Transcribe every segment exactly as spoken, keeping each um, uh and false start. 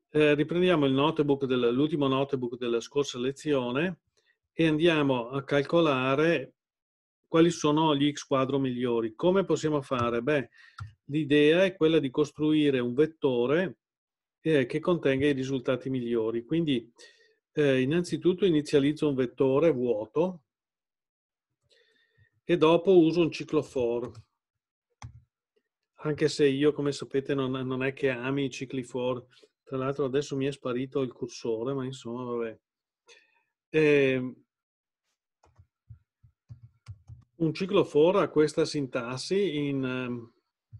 Eh, riprendiamo il notebook del- l'ultimo notebook della scorsa lezione e andiamo a calcolare quali sono gli x quadro migliori. Come possiamo fare? Beh, l'idea è quella di costruire un vettore eh, che contenga i risultati migliori. Quindi eh, innanzitutto inizializzo un vettore vuoto e dopo uso un ciclo for. Anche se io, come sapete, non, non è che ami i cicli for. Tra l'altro adesso mi è sparito il cursore, ma insomma, vabbè. Eh, un ciclo for ha questa sintassi in,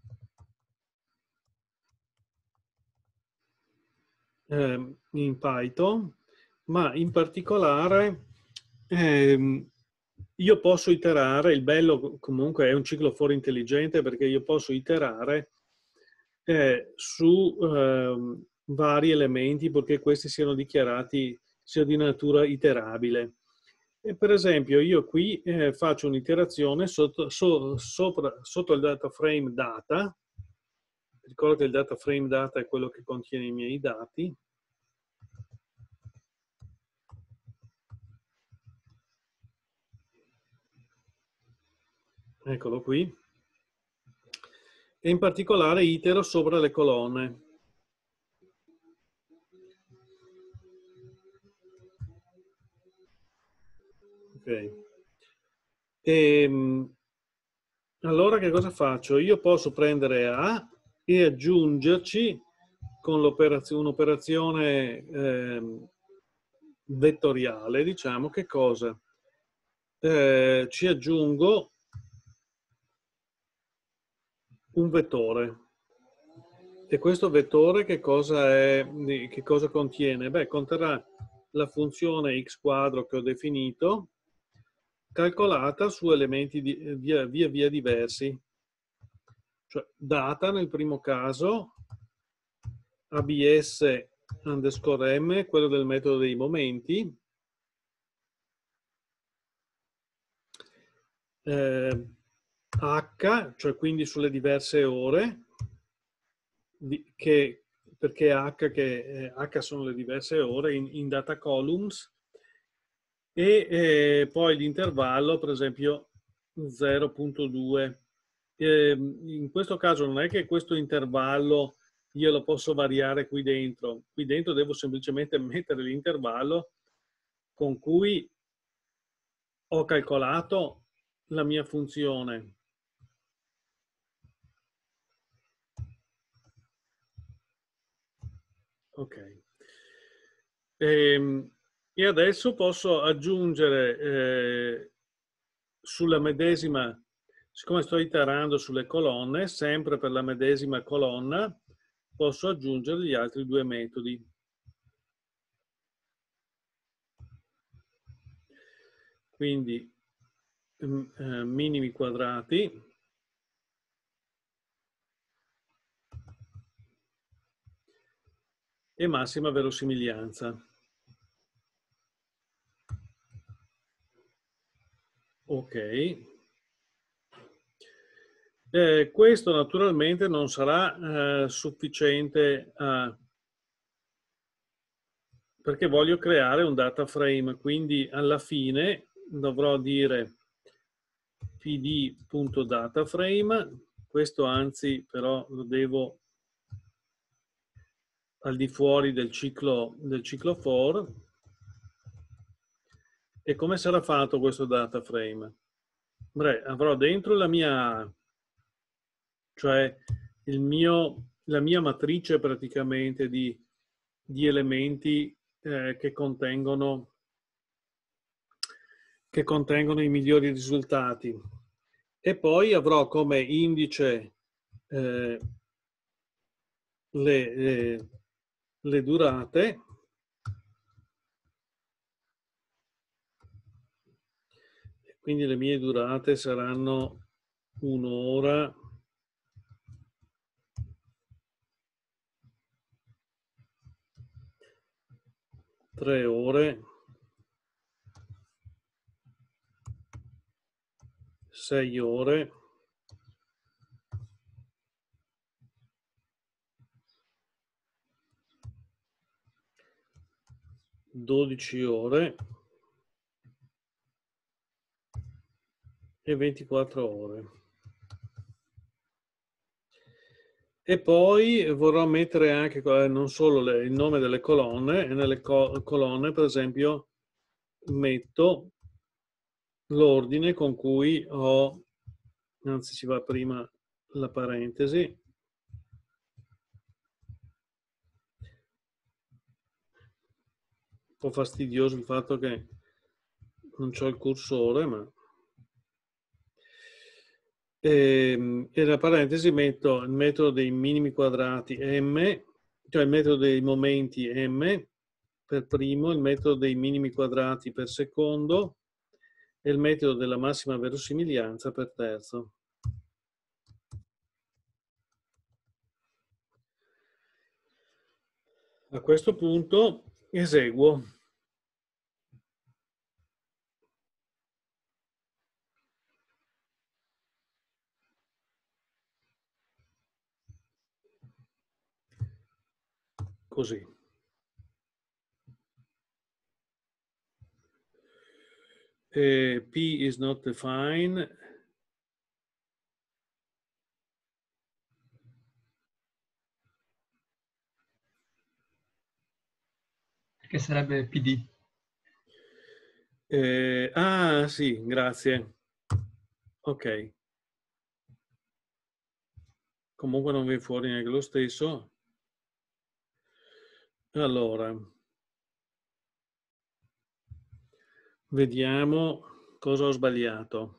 eh, in Python, ma in particolare ehm, io posso iterare, il bello comunque è un ciclo for intelligente perché io posso iterare eh, su ehm, vari elementi perché questi siano dichiarati, siano di natura iterabile. E per esempio io qui eh, faccio un'iterazione sotto, so, sopra, sotto il data frame data. Ricordo che il data frame data è quello che contiene i miei dati. Eccolo qui. E in particolare itero sopra le colonne. Ok. E, allora che cosa faccio? Io posso prendere A e aggiungerci con un'operazione eh, vettoriale, diciamo, che cosa? Eh, ci aggiungo un vettore. E questo vettore che cosa, è, che cosa contiene? Beh, conterrà la funzione x quadro che ho definito, calcolata su elementi di, via, via via diversi. Cioè data nel primo caso, abs underscore m, quello del metodo dei momenti, eh, h, cioè quindi sulle diverse ore, di, che, perché h, che, eh, h sono le diverse ore in, in data columns, e eh, poi l'intervallo, per esempio, zero virgola due. Eh, in questo caso non è che questo intervallo io lo posso variare qui dentro. Qui dentro devo semplicemente mettere l'intervallo con cui ho calcolato la mia funzione. Ok. E, e adesso posso aggiungere eh, sulla medesima, siccome sto iterando sulle colonne, sempre per la medesima colonna, posso aggiungere gli altri due metodi. Quindi eh, minimi quadrati e massima verosimiglianza. Ok. Eh, questo naturalmente non sarà eh, sufficiente a, perché voglio creare un data frame, quindi alla fine dovrò dire pd.dataframe, questo anzi però lo devo al di fuori del ciclo, del ciclo for. E come sarà fatto questo data frame? Beh, avrò dentro la mia A, cioè il mio, la mia matrice praticamente di, di elementi eh, che contengono, che contengono i migliori risultati. E poi avrò come indice eh, le, eh, le durate, quindi le mie durate saranno un'ora, tre ore, sei ore, dodici ore e ventiquattro ore. E poi vorrò mettere anche non solo le, il nome delle colonne, e nelle co colonne per esempio metto l'ordine con cui ho, anzi ci va prima la parentesi, un po' fastidioso il fatto che non c'ho il cursore, ma e, e nella parentesi metto il metodo dei minimi quadrati m, cioè il metodo dei momenti m per primo, il metodo dei minimi quadrati per secondo e il metodo della massima verosimiglianza per terzo. A questo punto eseguo. Così. E P is not defined. Che sarebbe P D. Eh, ah, sì, grazie. Ok. Comunque non viene fuori neanche lo stesso. Allora, vediamo cosa ho sbagliato.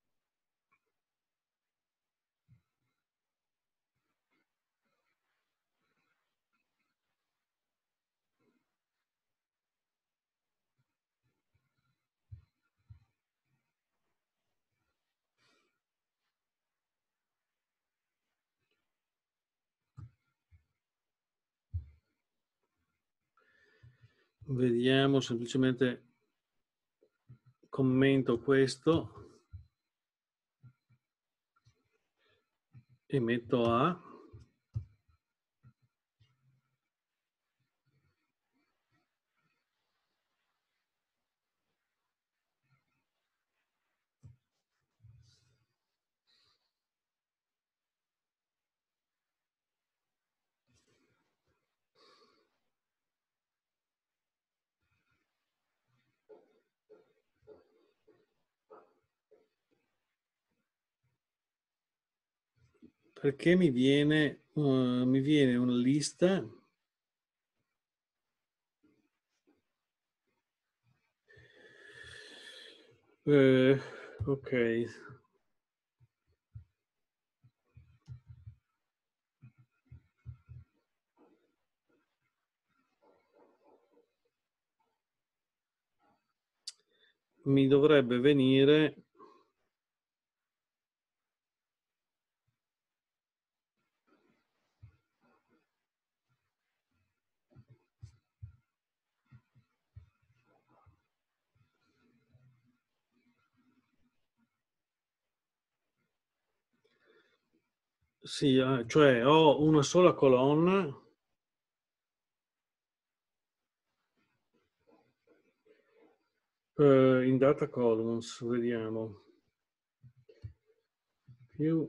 Vediamo, semplicemente commento questo e metto A. Perché mi viene, uh, mi viene una lista eh, ok. Mi dovrebbe venire sì, eh, cioè ho una sola colonna eh, in data columns, vediamo. Più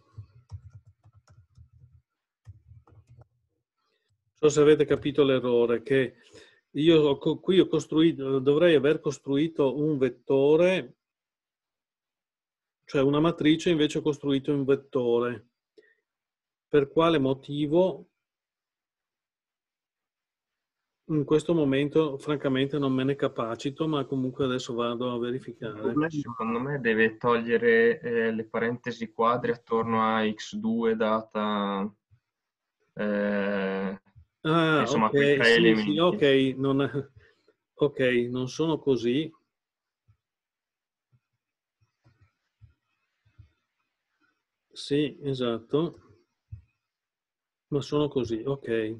non so se avete capito l'errore, che io ho, qui ho costruito, dovrei aver costruito un vettore, cioè una matrice, invece ho costruito un vettore. Per quale motivo? In questo momento, francamente, non me ne capacito, ma comunque adesso vado a verificare. Secondo me deve togliere eh, le parentesi quadri attorno a x due data, eh, Ah, insomma, quei ok, tre sì, sì, elementi. ok, non, ok, non sono così. Sì, esatto, ma sono così, ok.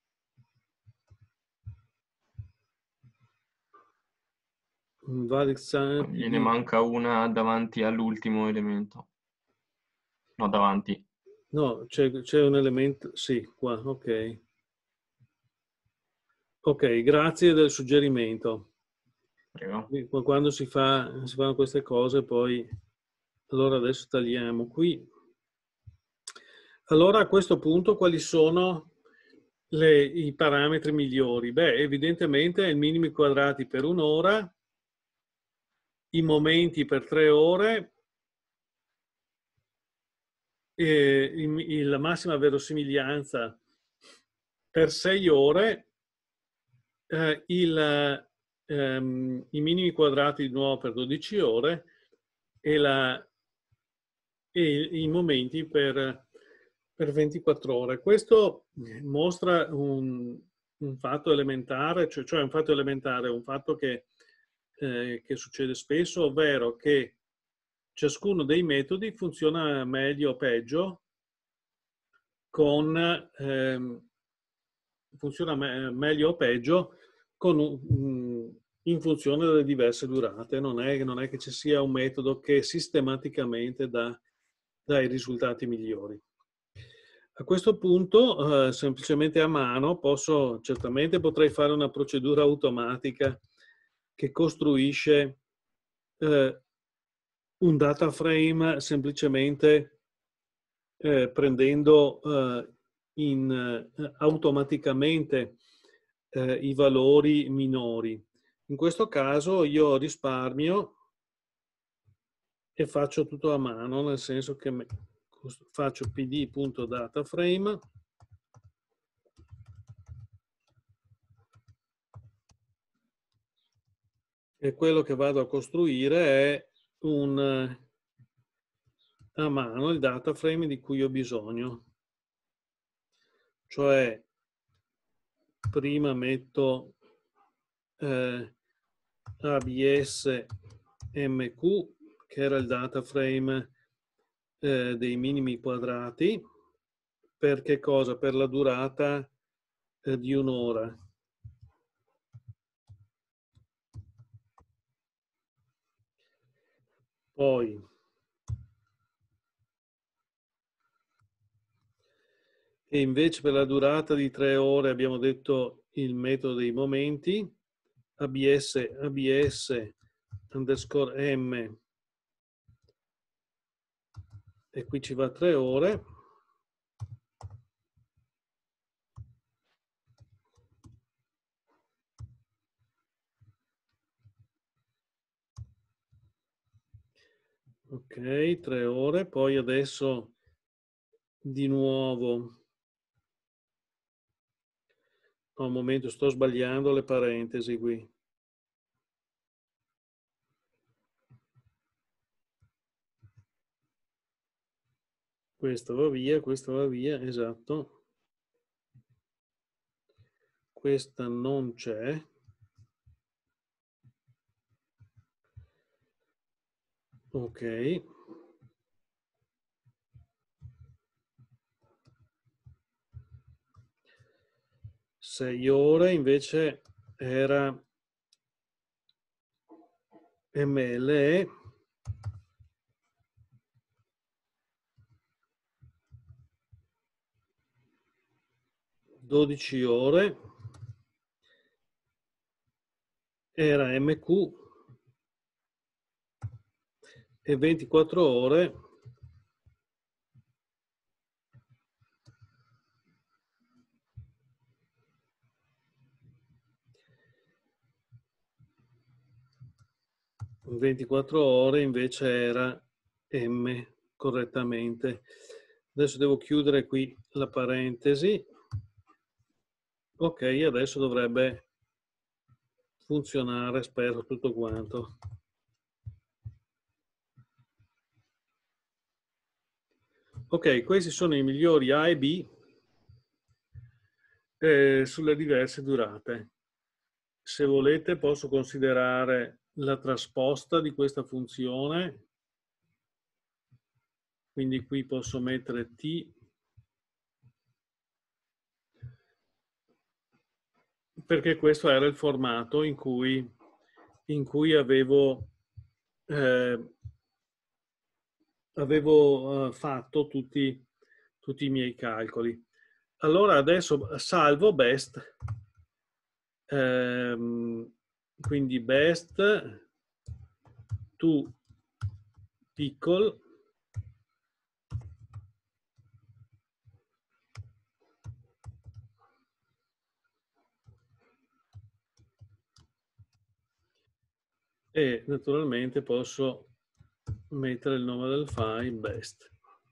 Valid sign Gliene P D. manca una davanti all'ultimo elemento. No, davanti. No, c'è un elemento, sì, qua, ok. Ok, grazie del suggerimento. Prego. Quando si, fa, si fanno queste cose, poi... Allora adesso tagliamo qui. Allora a questo punto quali sono le, i parametri migliori? Beh, evidentemente il minimi quadrati per un'ora, i momenti per tre ore, e il, il, la massima verosimiglianza per sei ore, eh, il, ehm, i minimi quadrati di nuovo per dodici ore e, la, e i momenti per, per ventiquattro ore. Questo mostra un, un fatto elementare, cioè, cioè un fatto elementare, un fatto che, eh, che succede spesso, ovvero che ciascuno dei metodi funziona meglio o peggio con ehm, funziona me meglio o peggio con un, in funzione delle diverse durate. Non è, non è che ci sia un metodo che sistematicamente dà, dà i risultati migliori. A questo punto, eh, semplicemente a mano, posso, certamente potrei fare una procedura automatica che costruisce eh, un data frame semplicemente eh, prendendo eh, in, eh, automaticamente eh, i valori minori. In questo caso io risparmio e faccio tutto a mano, nel senso che me, faccio pd.dataframe e quello che vado a costruire è un a mano il data frame di cui ho bisogno. Cioè prima metto eh, A B S M Q, che era il data frame eh, dei minimi quadrati. Per che cosa? Per la durata eh, di un'ora. Poi e invece per la durata di tre ore abbiamo detto il metodo dei momenti, abs, abs underscore m, e qui ci va tre ore. Ok, tre ore. Poi adesso di nuovo, no, un momento, sto sbagliando le parentesi qui. Questo va via, questo va via, esatto. Questa non c'è. Ok. sei ore invece era M L E. dodici ore era M Q e ventiquattro ore ventiquattro ore invece era M correttamente. Adesso devo chiudere qui la parentesi. Ok, adesso dovrebbe funzionare, spero, tutto quanto. Ok, questi sono i migliori A e B eh, sulle diverse durate. Se volete posso considerare la trasposta di questa funzione, quindi qui posso mettere T, perché questo era il formato in cui, in cui avevo, eh, avevo eh, fatto tutti, tutti i miei calcoli. Allora adesso salvo best ehm, quindi best to pickle e naturalmente posso mettere il nome del file best.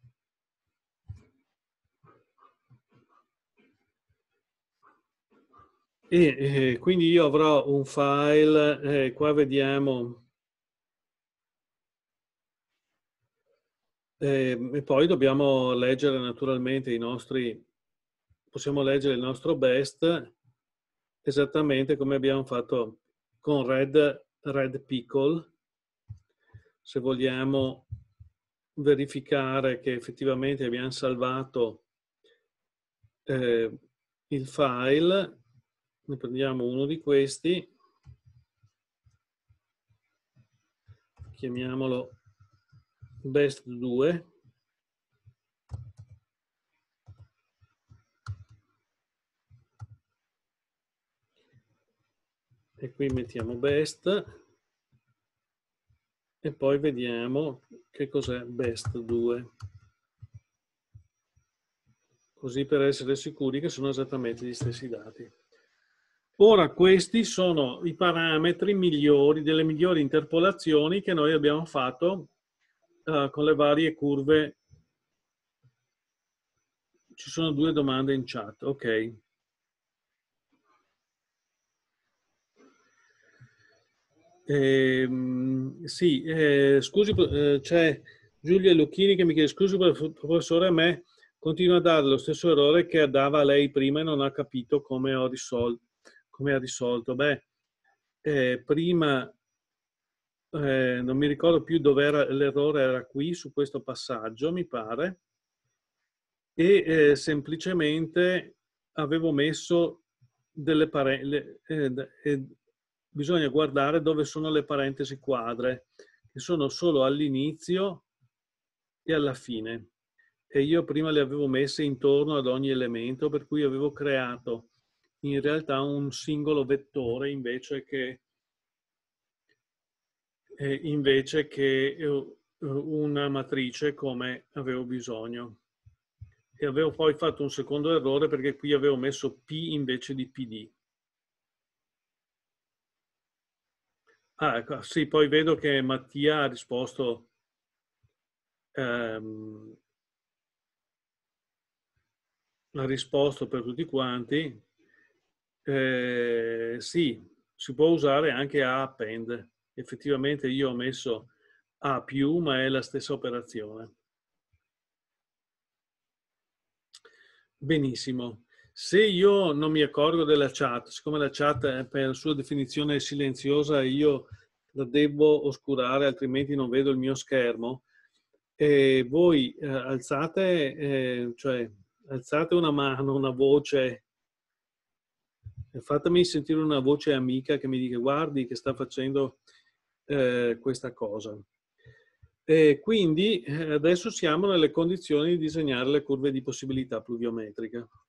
E eh, quindi io avrò un file, eh, qua vediamo, eh, e poi dobbiamo leggere naturalmente i nostri, possiamo leggere il nostro best esattamente come abbiamo fatto con red, red pickle. Se vogliamo verificare che effettivamente abbiamo salvato eh, il file, ne prendiamo uno di questi, chiamiamolo best due, e qui mettiamo best e poi vediamo che cos'è best due, così per essere sicuri che sono esattamente gli stessi dati. Ora questi sono i parametri migliori, delle migliori interpolazioni che noi abbiamo fatto uh, con le varie curve. Ci sono due domande in chat, ok. Eh, sì, eh, scusi, eh, c'è Giulia Lucchini che mi chiede scusi professore, a me continua a dare lo stesso errore che dava a lei prima e non ha capito come ho risolto, come ha risolto. Beh, eh, prima eh, non mi ricordo più dove era l'errore, era qui su questo passaggio, mi pare, e eh, semplicemente avevo messo delle parentesi. Eh, eh, bisogna guardare dove sono le parentesi quadre, che sono solo all'inizio e alla fine. E io prima le avevo messe intorno ad ogni elemento, per cui avevo creato in realtà un singolo vettore invece che, eh, invece che eh, una matrice come avevo bisogno. E avevo poi fatto un secondo errore perché qui avevo messo P invece di P D. Ah, ecco, sì, poi vedo che Mattia ha risposto ehm, ha risposto per tutti quanti. Eh, sì, si può usare anche A append. Effettivamente io ho messo A più, ma è la stessa operazione. Benissimo. Se io non mi accorgo della chat, siccome la chat per sua definizione è silenziosa, io la devo oscurare, altrimenti non vedo il mio schermo. E voi eh, alzate, eh, cioè, alzate una mano, una voce, e fatemi sentire una voce amica che mi dica guardi che sta facendo eh, questa cosa. E quindi eh, adesso siamo nelle condizioni di disegnare le curve di possibilità pluviometrica.